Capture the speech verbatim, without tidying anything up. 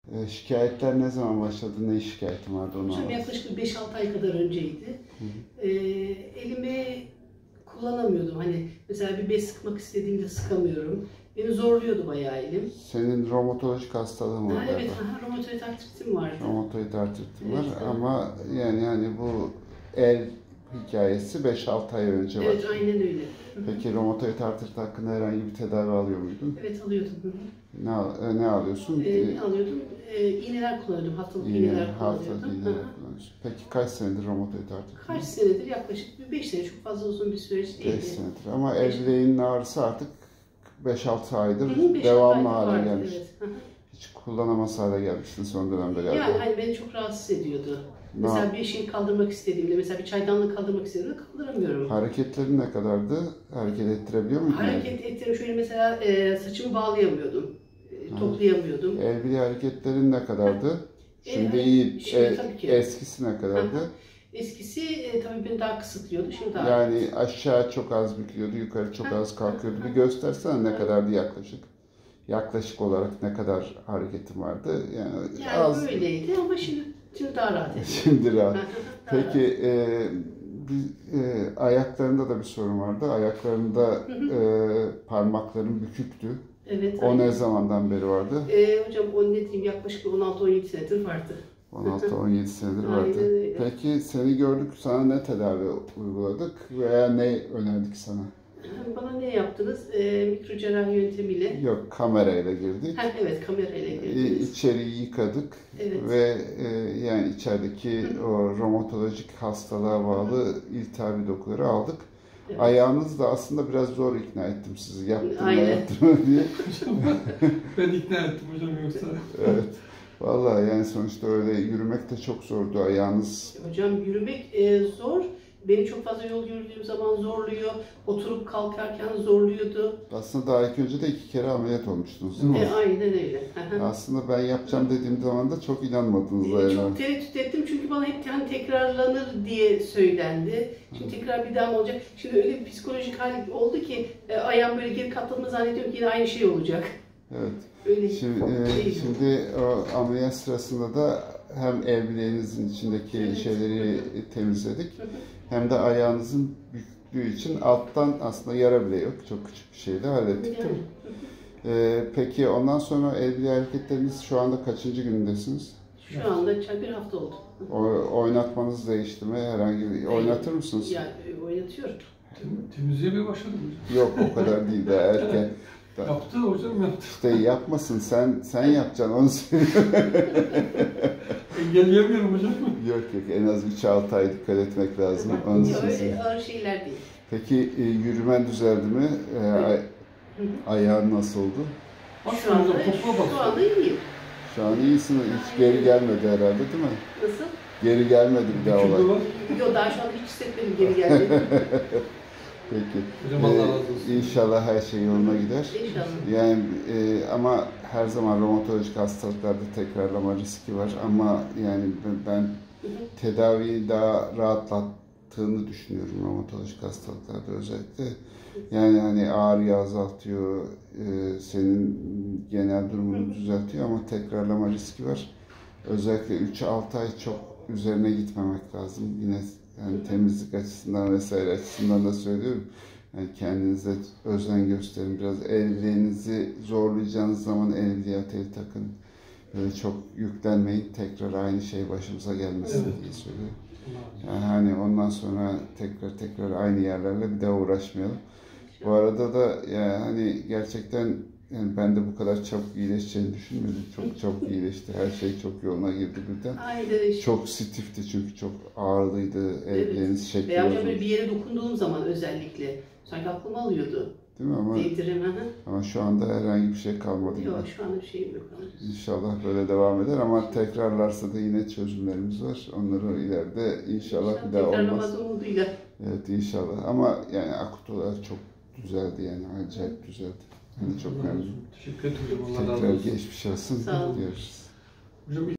E, şikayetler ne zaman başladı? Ne şikayetin vardı onu Hocam anlat. yaklaşık beş altı ay kadar önceydi. Ee, elimi kullanamıyordum. Hani mesela bir bez sıkmak istediğimde sıkamıyorum. Beni zorluyordu bayağı elim. Senin romatolojik hastalığın var Ha, evet, galiba. aha, romatoid artritim vardı. Romatoid artritin var Evet, ama yani yani bu el hikayesi beş altı ay önce var. Evet, aynen öyle. Peki romatoid artrit hakkında herhangi bir tedavi alıyor muydun? Evet, alıyordum. Ne, al- ne alıyorsun? Ee, ne alıyordum? Ee, iğneler kullanıyordum, haftalık İğne, iğneler haftalık kullanıyordum. iğneler Aha. kullanıyorsun. Peki kaç senedir romatoid artrit? Kaç senedir? Yaklaşık bir beş sene, çok fazla uzun bir süreç değildi. beş senedir ama el bileğinin ağrısı artık beş altı aydır Hı hı, beş altı devamlı aydır hale vardı, gelmiş. evet. Hı hı. Hiç kullanamaz hale gelmişsin son dönemde galiba. Yani hani beni çok rahatsız ediyordu. Ne Mesela yap- bir şeyi kaldırmak istediğimde, mesela bir çaydanlığı kaldırmak istediğimde kaldıramıyorum. Hareketlerin ne kadardı? Hareket ettirebiliyor muydun? Hareket ettiğim şöyle mesela e, saçımı bağlayamıyordum, e, Ha. toplayamıyordum. El bileği hareketlerin ne kadardı? E, Şimdi e, iyi. şimdi E, tabii ki. eskisi ne kadardı? Aha. Eskisi e, tabii beni daha kısıtlıyordu, şimdi daha Yani aşağı çok az büküyordu, yukarı çok Ha. az kalkıyordu. Bir göstersene ne kadardı yaklaşık? Yaklaşık olarak ne kadar hareketin vardı? Yani, yani az. öyleydi ama şimdi, şimdi daha rahat ediyorum. Şimdi rahat. Daha Peki rahat. e, bir, e, ayaklarında da bir sorun vardı. Ayaklarında e, parmakların büküktü. Evet. O aynen. ne zamandan beri vardı? E, hocam o ne diyeyim, yaklaşık on altı on yedi senedir vardı. on altı on yedi senedir Aynen vardı. öyle. Peki seni gördük, sana ne tedavi uyguladık veya ne önerdik sana? Bana ne yaptınız? E, mikro cerrahi yöntemiyle. Yok, kamerayla girdik. Ha, evet, kamerayla İ- girdiniz. İçeriği yıkadık Evet. ve e, yani içerideki o romatolojik hastalığa bağlı iltihabi dokuları aldık. Evet. Ayağınız da aslında biraz zor ikna ettim sizi. Yaptırma Aynen. yaptırma diye. Ben ikna ettim hocam yoksa. Evet. Vallahi yani sonuçta öyle yürümek de çok zordu ayağınız. Hocam yürümek e, zor. Beni çok fazla yol yürüdüğüm zaman zorluyor. Oturup kalkarken zorluyordu. Aslında daha ilk önce de iki kere ameliyat olmuştunuz değil mi? E, aynen öyle. Aslında ben yapacağım dediğim zaman da çok inanmadınız. E, yani. çok tereddüt ettim çünkü bana hep hani tekrarlanır diye söylendi. Şimdi tekrar bir daha mı olacak? Şimdi öyle bir psikolojik hal oldu ki e, ayağım böyle geri katladığımı zannediyorum ki yine aynı şey olacak. Evet. Öyle Şimdi, e, değil. şimdi o ameliyat sırasında da hem el bileğinizin içindeki Evet. şeyleri temizledik hem de ayağınızın büyüklüğü için alttan aslında yara bile yok. Çok küçük bir şeyle hallettik değil mi? E, peki ondan sonra el bileği hareketleriniz şu anda kaçıncı günündesiniz? Şu anda bir hafta oldu. O, oynatmanız değişti mi? Herhangi bir oynatır mısınız? Yani oynatıyor. Tem- Temizliğe bir başladım hocam. Yok o kadar değil daha erken. Yaptı hocam yaptı. İşte yapmasın sen sen yapacaksın onu söylüyorum. Engelleyemiyorum hocam. Yok yok en az üç altı ay dikkat etmek lazım. Onun Yok, için öyle söylüyorum. ağır şeyler değil. Peki e, yürümen düzeldi mi? E, ay- ayağın nasıl oldu? Bak Şu anda, hocam topuğa bak. şu anda iyiyim. Şu an iyisin. Hiç geri gelmedi herhalde değil mi? Nasıl? Geri gelmedi bir daha Küçük olay. var. Yok, daha şu anda hiç hissetmedim geri geldiğini. Peki. Hocam Allah E, razı olsun. İnşallah her şey yoluna gider. İnşallah. Yani e, ama her zaman romatolojik hastalıklarda tekrarlama riski var ama yani ben tedaviyi daha rahatlattığını düşünüyorum romatolojik hastalıklarda özellikle. Yani hani ağrıyı azaltıyor, e, senin genel durumunu düzeltiyor ama tekrarlama riski var. Özellikle üç altı ay çok üzerine gitmemek lazım. Yine yani temizlik açısından vesaire açısından da söylüyorum. Yani kendinize özen gösterin. Biraz el bileğinizi zorlayacağınız zaman el bileği ateli takın. Böyle çok yüklenmeyin. Tekrar aynı şey başımıza gelmesin Evet. diye söylüyorum. Yani hani ondan sonra tekrar tekrar aynı yerlerle bir daha uğraşmayalım. Bu arada da yani hani gerçekten yani ben de bu kadar çabuk iyileşeceğini düşünmüyordum. Çok çabuk iyileşti. Her şey çok yoluna girdi birden. Aynen öyle. Çok stiffti çünkü çok ağırlıydı. El bileğiniz şekli Veya hocam bozuldu. böyle bir yere dokunduğum zaman özellikle sanki aklımı alıyordu. Değil mi ama, Değdirem. ama şu anda herhangi bir şey kalmadı. Yok, gibi. şu anda bir şeyim yok. İnşallah böyle devam eder ama tekrarlarsa da yine çözümlerimiz var. Onları ileride inşallah bir daha olmaz. Tekrarlamaz umuduyla. Evet inşallah ama yani akut olarak çok düzeldi yani acayip düzeldi. Yani çok memnunum. Teşekkür ederim hocam. Allah razı Tekrar olsun. geçmiş olsun Sağ olun. diyoruz. Hocam